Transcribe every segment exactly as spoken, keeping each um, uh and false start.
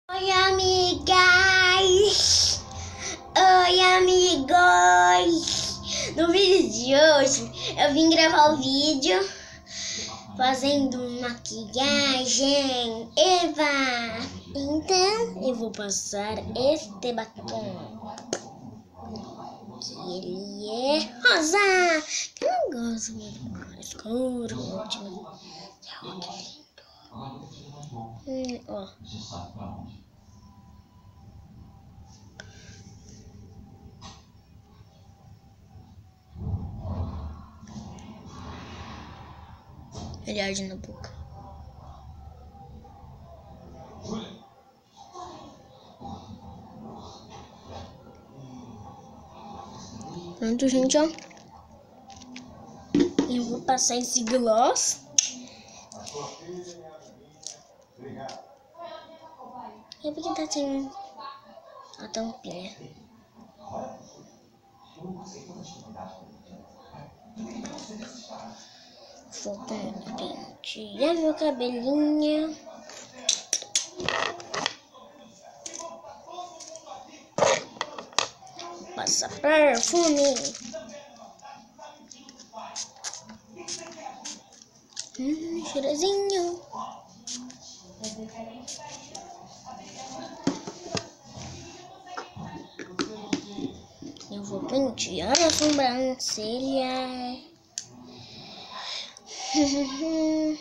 Oi, amigas! Oi, amigos! No vídeo de hoje, eu vim gravar o vídeo fazendo maquiagem Eva. Então, eu vou passar este batom, que ele é rosa. Eu não gosto muito de escuro, último. Olha que lindo. Hum, ó. Olhar na boca. Pronto, gente, ó. Eu vou passar esse gloss. É porque tá sem a tampinha. Vou pentear meu cabelinho. Passa perfume. Hum, cheirosinho. Eu vou pentear a sobrancelha. hum.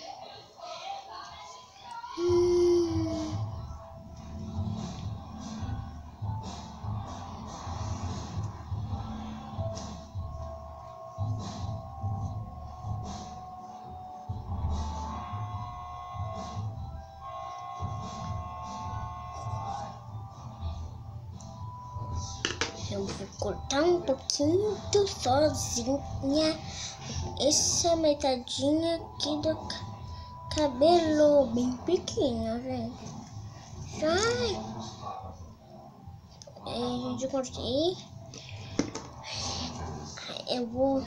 Eu vou cortar um pouquinho sozinha essa metadinha aqui do cabelo, bem pequeno, gente. Ai, é, gente, eu cortei. Eu vou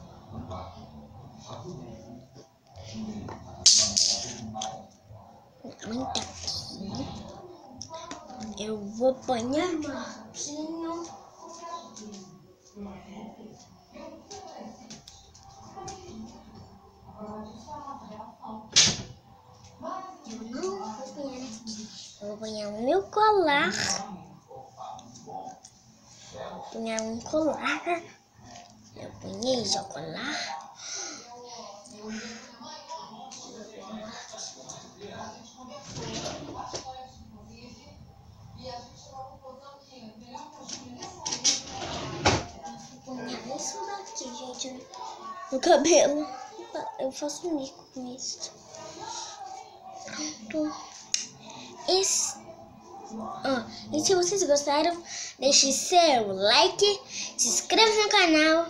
aumentar aqui. Eu vou apanhar marquinho. Eu não vou apanhar aqui. Eu vou apanhar o meu colar. Vou apanhar um colar. Eu apanhei já o colar. Isso daqui, gente, no cabelo. Eu faço um mico com isso. Pronto. Esse... Ah, e se vocês gostaram, deixe seu like, se inscreva no canal.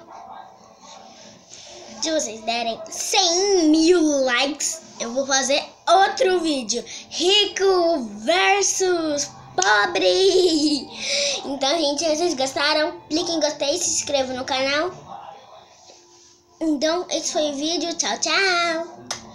Se vocês derem cem mil likes, eu vou fazer outro vídeo. Rico versus pobre. Então, gente, se vocês gostaram, clique em gostei, se inscreva no canal. Então, esse foi o vídeo. Tchau, tchau.